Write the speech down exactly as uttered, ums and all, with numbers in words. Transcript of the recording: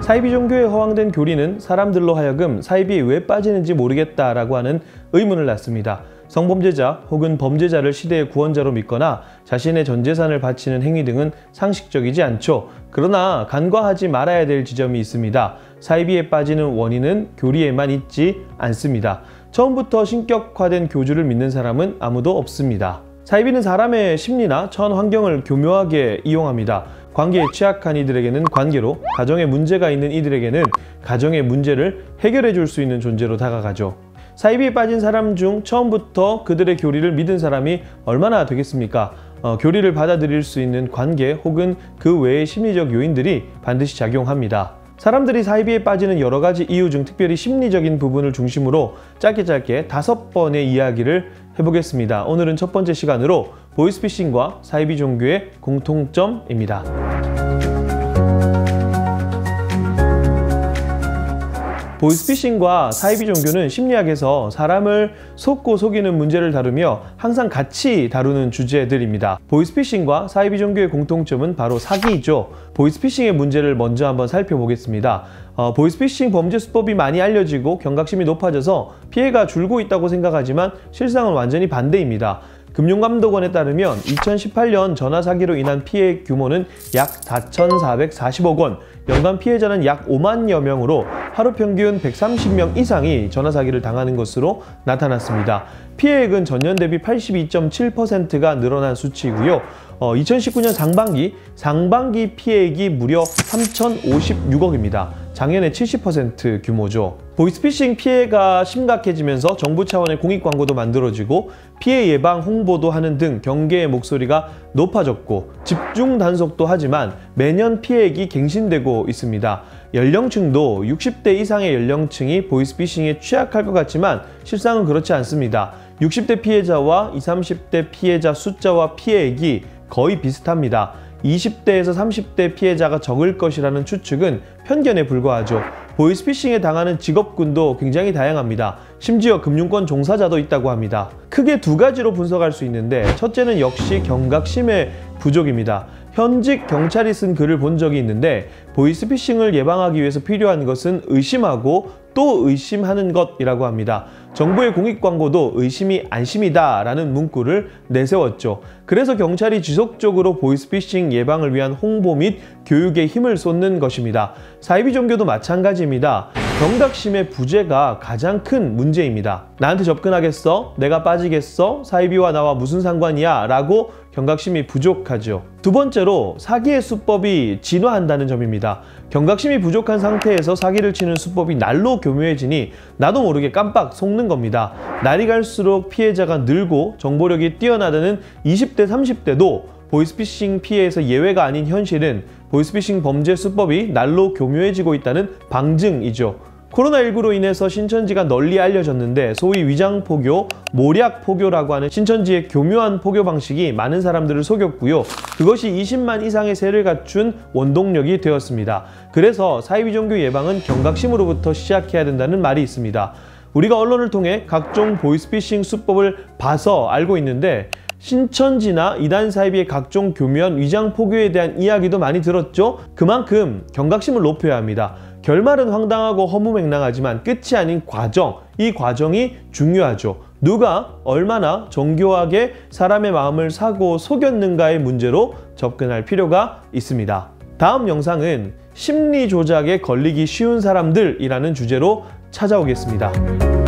사이비 종교에 허황된 교리는 사람들로 하여금 사이비에 왜 빠지는지 모르겠다라고 하는 의문을 낳습니다. 성범죄자 혹은 범죄자를 시대의 구원자로 믿거나 자신의 전 재산을 바치는 행위 등은 상식적이지 않죠. 그러나 간과하지 말아야 될 지점이 있습니다. 사이비에 빠지는 원인은 교리에만 있지 않습니다. 처음부터 신격화된 교주를 믿는 사람은 아무도 없습니다. 사이비는 사람의 심리나 처한 환경을 교묘하게 이용합니다. 관계에 취약한 이들에게는 관계로, 가정에 문제가 있는 이들에게는 가정의 문제를 해결해 줄 수 있는 존재로 다가가죠. 사이비에 빠진 사람 중 처음부터 그들의 교리를 믿은 사람이 얼마나 되겠습니까? 어, 교리를 받아들일 수 있는 관계 혹은 그 외의 심리적 요인들이 반드시 작용합니다. 사람들이 사이비에 빠지는 여러 가지 이유 중 특별히 심리적인 부분을 중심으로 짧게 짧게 다섯 번의 이야기를 해보겠습니다. 오늘은 첫 번째 시간으로 보이스피싱과 사이비 종교의 공통점입니다. 보이스피싱과 사이비 종교는 심리학에서 사람을 속고 속이는 문제를 다루며 항상 같이 다루는 주제들입니다. 보이스피싱과 사이비 종교의 공통점은 바로 사기이죠. 보이스피싱의 문제를 먼저 한번 살펴보겠습니다. 어, 보이스피싱 범죄 수법이 많이 알려지고 경각심이 높아져서 피해가 줄고 있다고 생각하지만 실상은 완전히 반대입니다. 금융감독원에 따르면 이천십팔 년 전화 사기로 인한 피해 규모는 약 사천사백사십억 원, 연간 피해자는 약 오만여 명으로 하루 평균 백삼십 명 이상이 전화 사기를 당하는 것으로 나타났습니다. 피해액은 전년 대비 팔십이 점 칠 퍼센트가 늘어난 수치이고요. 어, 이천십구 년 상반기, 상반기 피해액이 무려 삼천오십육억입니다. 작년의 칠십 퍼센트 규모죠. 보이스피싱 피해가 심각해지면서 정부 차원의 공익광고도 만들어지고 피해 예방 홍보도 하는 등 경계의 목소리가 높아졌고 집중 단속도 하지만 매년 피해액이 갱신되고 있습니다. 연령층도 육십 대 이상의 연령층이 보이스피싱에 취약할 것 같지만 실상은 그렇지 않습니다. 육십 대 피해자와 이십, 삼십 대 피해자 숫자와 피해액이 거의 비슷합니다. 이십 대에서 삼십 대 피해자가 적을 것이라는 추측은 편견에 불과하죠. 보이스피싱에 당하는 직업군도 굉장히 다양합니다. 심지어 금융권 종사자도 있다고 합니다. 크게 두 가지로 분석할 수 있는데 첫째는 역시 경각심의 부족입니다. 현직 경찰이 쓴 글을 본 적이 있는데 보이스피싱을 예방하기 위해서 필요한 것은 의심하고 또 의심하는 것이라고 합니다. 정부의 공익광고도 의심이 안심이다 라는 문구를 내세웠죠. 그래서 경찰이 지속적으로 보이스피싱 예방을 위한 홍보 및 교육에 힘을 쏟는 것입니다. 사이비 종교도 마찬가지입니다. 경각심의 부재가 가장 큰 문제입니다. 나한테 접근하겠어? 내가 빠지겠어? 사이비와 나와 무슨 상관이야? 라고 경각심이 부족하죠. 두 번째로 사기의 수법이 진화한다는 점입니다. 경각심이 부족한 상태에서 사기를 치는 수법이 날로 교묘해지니 나도 모르게 깜빡 속는 겁니다. 날이 갈수록 피해자가 늘고 정보력이 뛰어나다는 이십 대, 삼십 대도 보이스피싱 피해에서 예외가 아닌 현실은 보이스피싱 범죄 수법이 날로 교묘해지고 있다는 방증이죠. 코로나 십구로 인해서 신천지가 널리 알려졌는데 소위 위장포교, 모략포교라고 하는 신천지의 교묘한 포교 방식이 많은 사람들을 속였고요. 그것이 이십만 이상의 세를 갖춘 원동력이 되었습니다. 그래서 사이비 종교 예방은 경각심으로부터 시작해야 된다는 말이 있습니다. 우리가 언론을 통해 각종 보이스피싱 수법을 봐서 알고 있는데 신천지나 이단 사이비의 각종 교묘한 위장포교에 대한 이야기도 많이 들었죠? 그만큼 경각심을 높여야 합니다. 결말은 황당하고 허무맹랑하지만 끝이 아닌 과정, 이 과정이 중요하죠. 누가 얼마나 정교하게 사람의 마음을 사고 속였는가의 문제로 접근할 필요가 있습니다. 다음 영상은 심리 조작에 걸리기 쉬운 사람들이라는 주제로 찾아오겠습니다.